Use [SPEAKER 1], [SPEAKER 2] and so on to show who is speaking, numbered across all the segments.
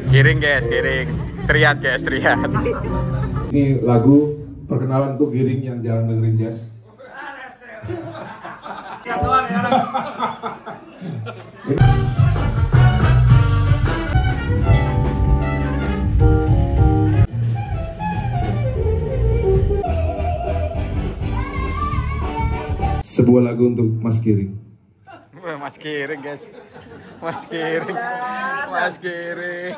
[SPEAKER 1] Giring guys, giring. Teriak guys, teriak.
[SPEAKER 2] Ini lagu perkenalan untuk Giring yang jarang dengerin jazz. Sebuah lagu untuk Mas Giring.
[SPEAKER 1] Mas Giring guys. Mas Giring. Mas Giring.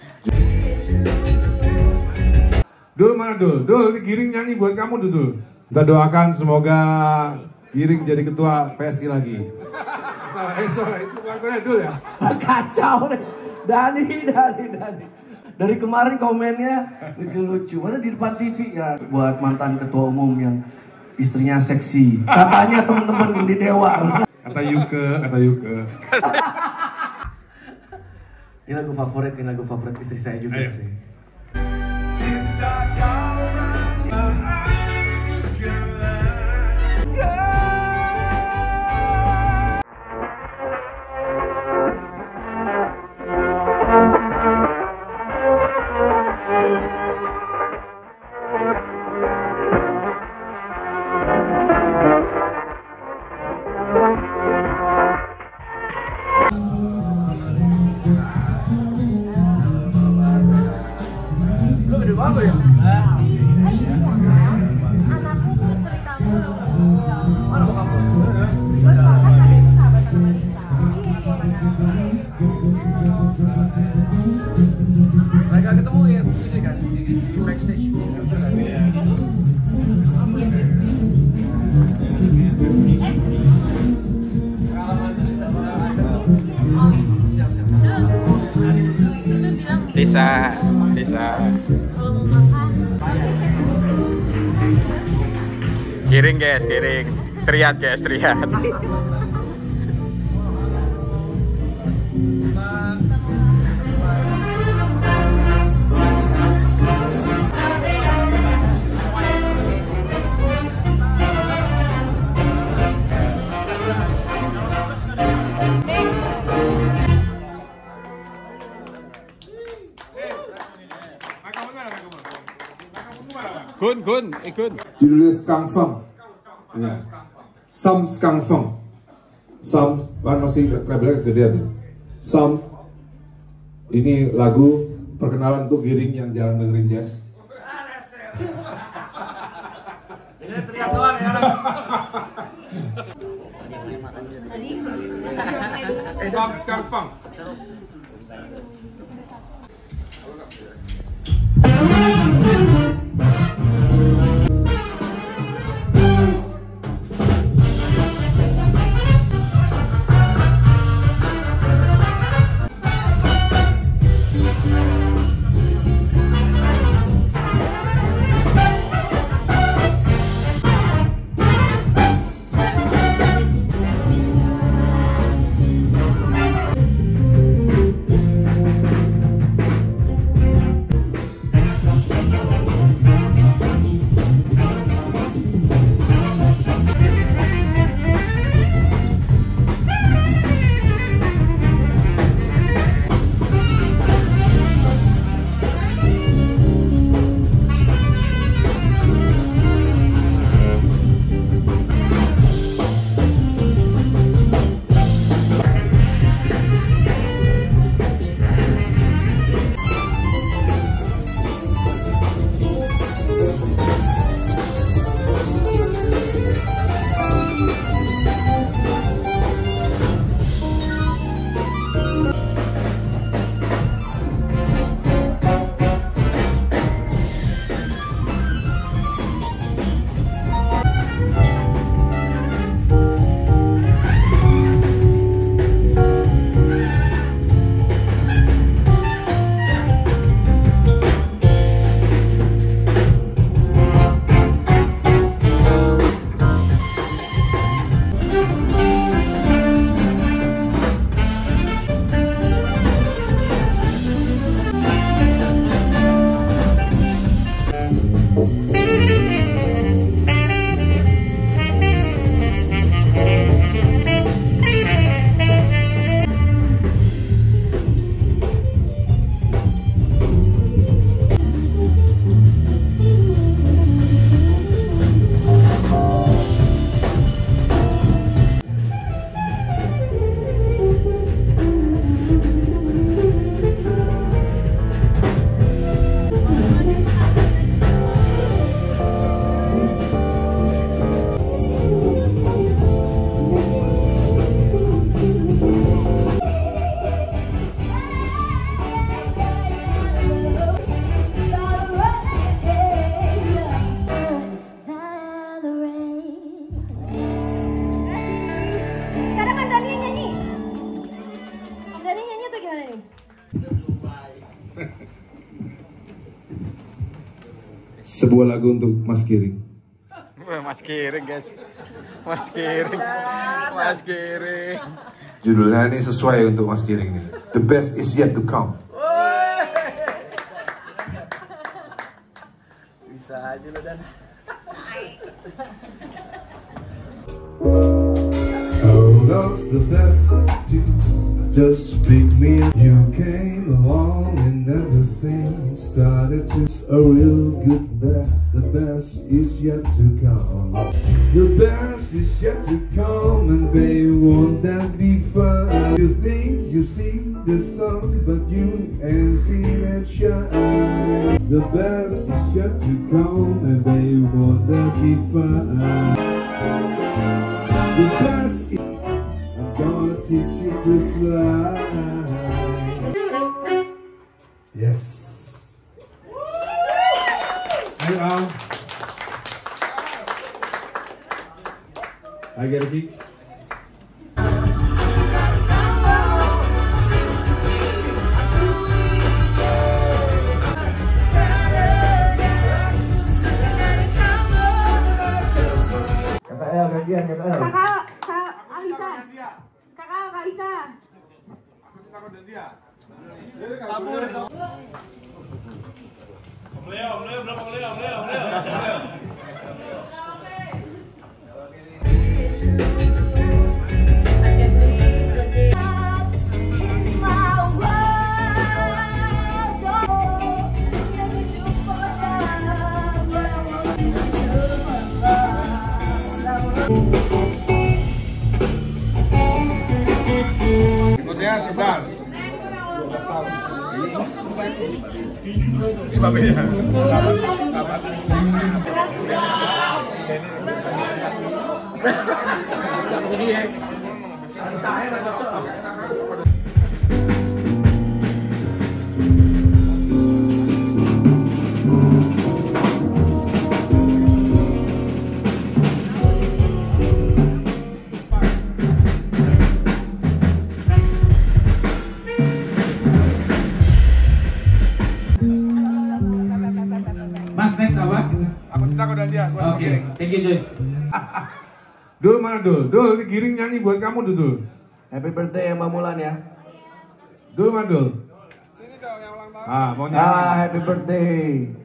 [SPEAKER 2] Dul mana Dul? Dul, ini Giring nyanyi buat kamu Dul. Kita doakan semoga Giring jadi ketua PSI lagi. Salah itu waktunya Dul ya.
[SPEAKER 3] Kacau nih. Dani. Dari kemarin komennya lucu-lucu. Masa di depan TV ya buat mantan ketua umum yang istrinya seksi. Katanya teman-teman di Dewa.
[SPEAKER 2] Kata Yuke.
[SPEAKER 3] Ini lagu favorit istri saya juga. Ayo. Sih. Mereka ketemu ya ini kan di backstage.
[SPEAKER 1] Bisa. Giring guys, giring. Teriak guys, teriak. Gun.
[SPEAKER 2] Judulnya Skang Feng. Ya. Sam Skang Feng. Sam, masih labelnya gede tuh. Sam. Ini lagu perkenalan untuk Giring yang jarang dengerin jazz.
[SPEAKER 3] Ini teriak doang ya.
[SPEAKER 2] Sam Skang Feng. sebuah lagu untuk Mas Giring.
[SPEAKER 1] Mas Giring guys. Mas Giring. Mas Giring.
[SPEAKER 2] Judulnya ini sesuai untuk Mas Giring nih. The best is yet to come.
[SPEAKER 3] Bisa aja lo Dan.
[SPEAKER 2] Oh, that's the best. Just pick me up. You came along and everything started to a real good best. The best is yet to come. The best is yet to come, and baby, won't that be fun? You think you see the sun, but you ain't seen it shine. The best is yet to come, and baby, won't that be fun? The best is gonna teach you to fly. Yes. Ayo Al. I get a kick.
[SPEAKER 4] Kata L gantian, kata L.
[SPEAKER 5] Kak Alisa. Kakak Alisa.
[SPEAKER 2] Berikutnya Sedan. 12 tahun. Ini babenya. Sahabat.
[SPEAKER 6] Mas, next apa?
[SPEAKER 2] Aku cinta kau dan dia.
[SPEAKER 6] Oke, thank you Joy.
[SPEAKER 2] Dul mana Dul? Dul, ini Giring nyanyi buat kamu Dul.
[SPEAKER 3] Happy birthday Mbak Mulan ya.
[SPEAKER 2] Dul mana Dul? Sini dong yang ulang tahun. Mau nyanyi.
[SPEAKER 3] Happy birthday.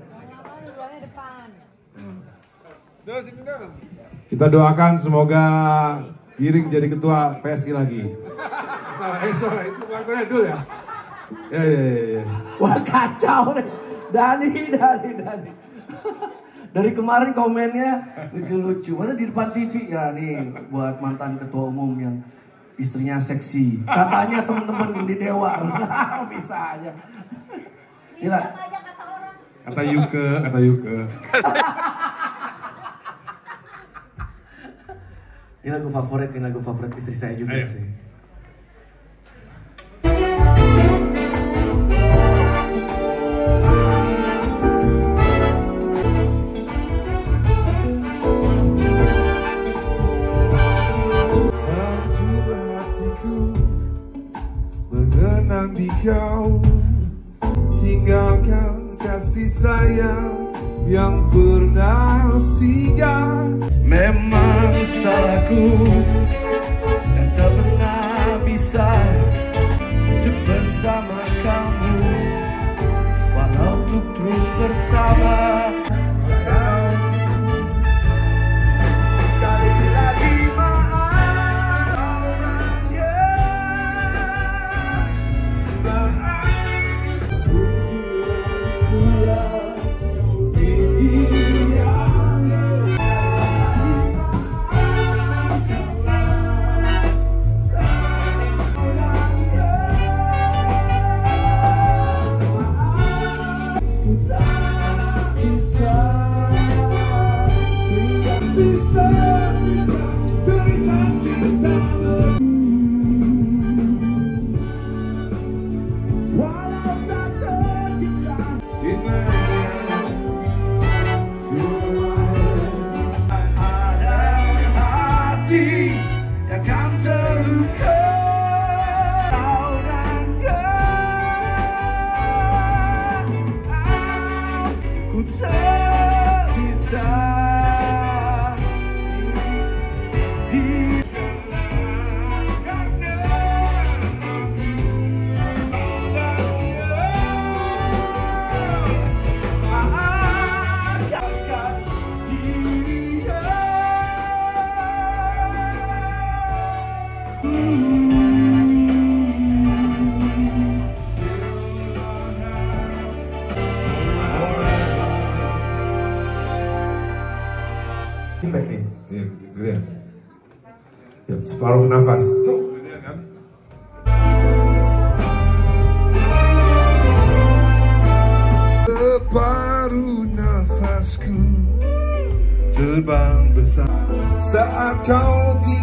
[SPEAKER 2] Dul, sini dulu. Kita doakan semoga Giring jadi ketua PSI lagi. Salah, itu waktunya Dul ya. Ya.
[SPEAKER 3] Wah kacau nih. Dani. Dari kemarin komennya lucu-lucu. Masa di depan TV ya nih buat mantan ketua umum yang istrinya seksi. Katanya teman-teman di Dewa. Bisa aja. Gila.
[SPEAKER 2] Kata Yuke.
[SPEAKER 3] Ini lagu favorit istri saya juga sih.
[SPEAKER 2] Mengenang di kau, tinggalkan kasih sayang yang pernah singgah.
[SPEAKER 3] Memang salahku dan tak pernah bisa untuk bersama kamu, walau untuk terus bersama. Sekali lagi maaf ya. Ku
[SPEAKER 2] Impact nih, ya, keren. Ya, separuh nafas. Keren kan? Separuh nafasku terbang bersama saat kau tiba.